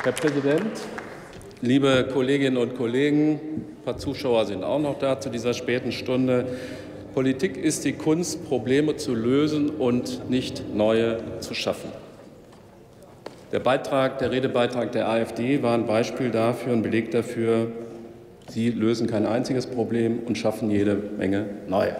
Herr Präsident, liebe Kolleginnen und Kollegen! Ein paar Zuschauer sind auch noch da zu dieser späten Stunde. Politik ist die Kunst, Probleme zu lösen und nicht neue zu schaffen. Der Redebeitrag der AfD war ein Beispiel dafür, ein Beleg dafür, sie lösen kein einziges Problem und schaffen jede Menge neue.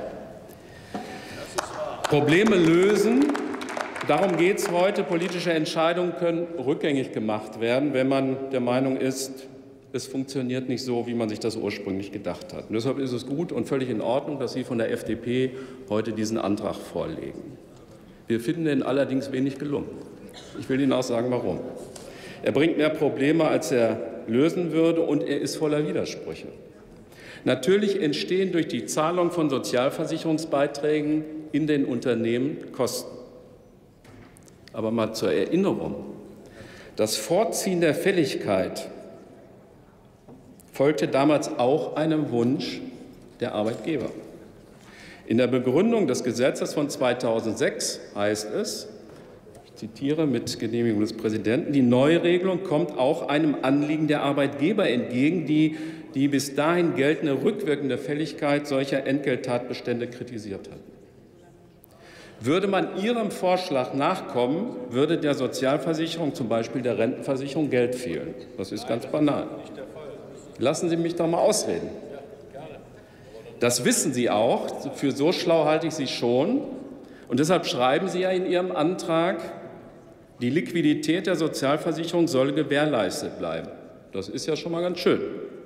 Probleme lösen, darum geht es heute. Politische Entscheidungen können rückgängig gemacht werden, wenn man der Meinung ist, es funktioniert nicht so, wie man sich das ursprünglich gedacht hat. Und deshalb ist es gut und völlig in Ordnung, dass Sie von der FDP heute diesen Antrag vorlegen. Wir finden ihn allerdings wenig gelungen. Ich will Ihnen auch sagen, warum. Er bringt mehr Probleme, als er lösen würde, und er ist voller Widersprüche. Natürlich entstehen durch die Zahlung von Sozialversicherungsbeiträgen in den Unternehmen Kosten. Aber mal zur Erinnerung: Das Vorziehen der Fälligkeit folgte damals auch einem Wunsch der Arbeitgeber. In der Begründung des Gesetzes von 2006 heißt es, ich zitiere mit Genehmigung des Präsidenten: Die Neuregelung kommt auch einem Anliegen der Arbeitgeber entgegen, die bis dahin geltende rückwirkende Fälligkeit solcher Entgelttatbestände kritisiert hatten. Würde man Ihrem Vorschlag nachkommen, würde der Sozialversicherung, zum Beispiel der Rentenversicherung, Geld fehlen. Das ist ganz banal. Lassen Sie mich doch mal ausreden. Das wissen Sie auch. Für so schlau halte ich Sie schon. Und deshalb schreiben Sie ja in Ihrem Antrag, die Liquidität der Sozialversicherung soll gewährleistet bleiben. Das ist ja schon mal ganz schön.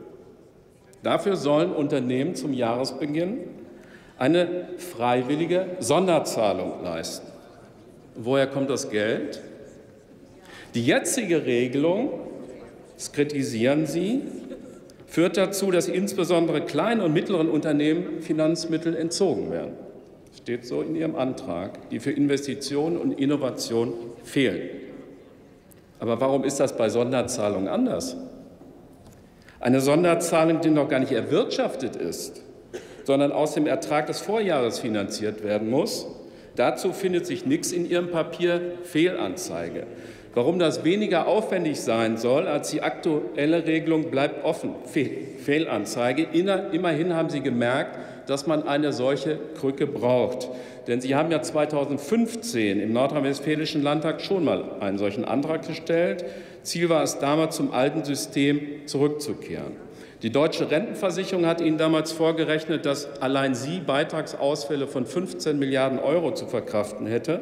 Dafür sollen Unternehmen zum Jahresbeginn eine freiwillige Sonderzahlung leisten. Woher kommt das Geld? Die jetzige Regelung, das kritisieren Sie, führt dazu, dass insbesondere kleinen und mittleren Unternehmen Finanzmittel entzogen werden. Das steht so in Ihrem Antrag, die für Investitionen und Innovation fehlen. Aber warum ist das bei Sonderzahlungen anders? Eine Sonderzahlung, die noch gar nicht erwirtschaftet ist, sondern aus dem Ertrag des Vorjahres finanziert werden muss. Dazu findet sich nichts in Ihrem Papier Fehlanzeige. Warum das weniger aufwendig sein soll als die aktuelle Regelung, bleibt offen. Fehlanzeige. Immerhin haben Sie gemerkt, dass man eine solche Krücke braucht. Denn Sie haben ja 2015 im Nordrhein-Westfälischen Landtag schon mal einen solchen Antrag gestellt. Ziel war es damals, zum alten System zurückzukehren. Die Deutsche Rentenversicherung hat Ihnen damals vorgerechnet, dass allein sie Beitragsausfälle von 15 Milliarden € zu verkraften hätte.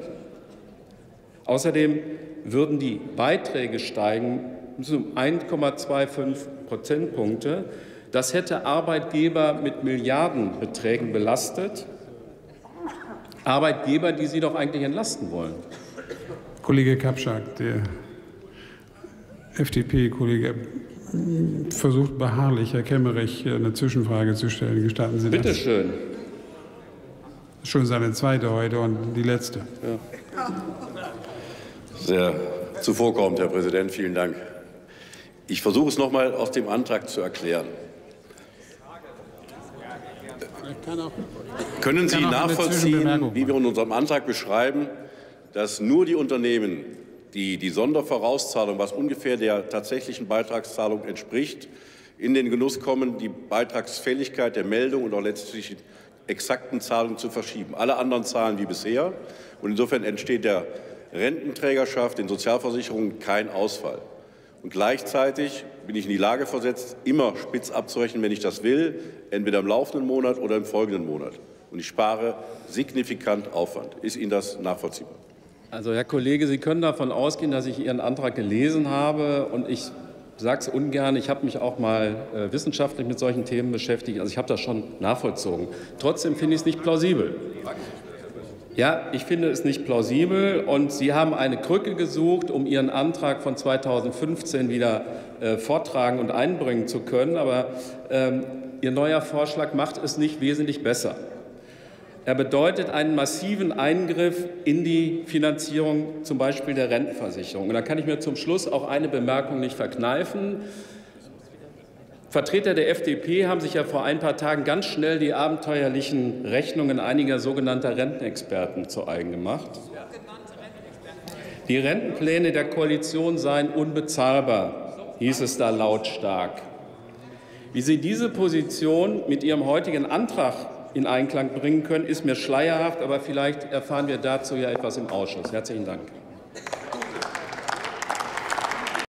Außerdem würden die Beiträge steigen um 1,25 Prozentpunkte. Das hätte Arbeitgeber mit Milliardenbeträgen belastet. Arbeitgeber, die Sie doch eigentlich entlasten wollen. Kollege Kapschak, der FDP-Kollege versucht beharrlich, Herr Kemmerich, eine Zwischenfrage zu stellen. Gestatten Sie das? Bitte schön. Schon seine zweite heute und die letzte. Ja. Sehr zuvorkommend, Herr Präsident. Vielen Dank. Ich versuche es noch mal aus dem Antrag zu erklären. Können Sie nachvollziehen, wie wir in unserem Antrag beschreiben, dass nur die Unternehmen, die die Sondervorauszahlung, was ungefähr der tatsächlichen Beitragszahlung entspricht, in den Genuss kommen, die Beitragsfälligkeit der Meldung und auch letztlich die exakten Zahlungen zu verschieben? Alle anderen zahlen wie bisher, und insofern entsteht der Rententrägerschaft, den Sozialversicherungen, kein Ausfall. Und gleichzeitig bin ich in die Lage versetzt, immer spitz abzurechnen, wenn ich das will, entweder im laufenden Monat oder im folgenden Monat. Und ich spare signifikant Aufwand. Ist Ihnen das nachvollziehbar? Also, Herr Kollege, Sie können davon ausgehen, dass ich Ihren Antrag gelesen habe. Und ich sage es ungern, ich habe mich auch mal wissenschaftlich mit solchen Themen beschäftigt. Also ich habe das schon nachvollzogen. Trotzdem finde ich es nicht plausibel. Ja, ich finde es nicht plausibel. Und Sie haben eine Krücke gesucht, um Ihren Antrag von 2015 wieder vortragen und einbringen zu können. Aber Ihr neuer Vorschlag macht es nicht wesentlich besser. Er bedeutet einen massiven Eingriff in die Finanzierung zum Beispiel der Rentenversicherung. Und da kann ich mir zum Schluss auch eine Bemerkung nicht verkneifen. Vertreter der FDP haben sich ja vor ein paar Tagen ganz schnell die abenteuerlichen Rechnungen einiger sogenannter Rentenexperten zu eigen gemacht. Die Rentenpläne der Koalition seien unbezahlbar. hieß es da lautstark. Wie Sie diese Position mit Ihrem heutigen Antrag in Einklang bringen können, ist mir schleierhaft, aber vielleicht erfahren wir dazu ja etwas im Ausschuss. Herzlichen Dank.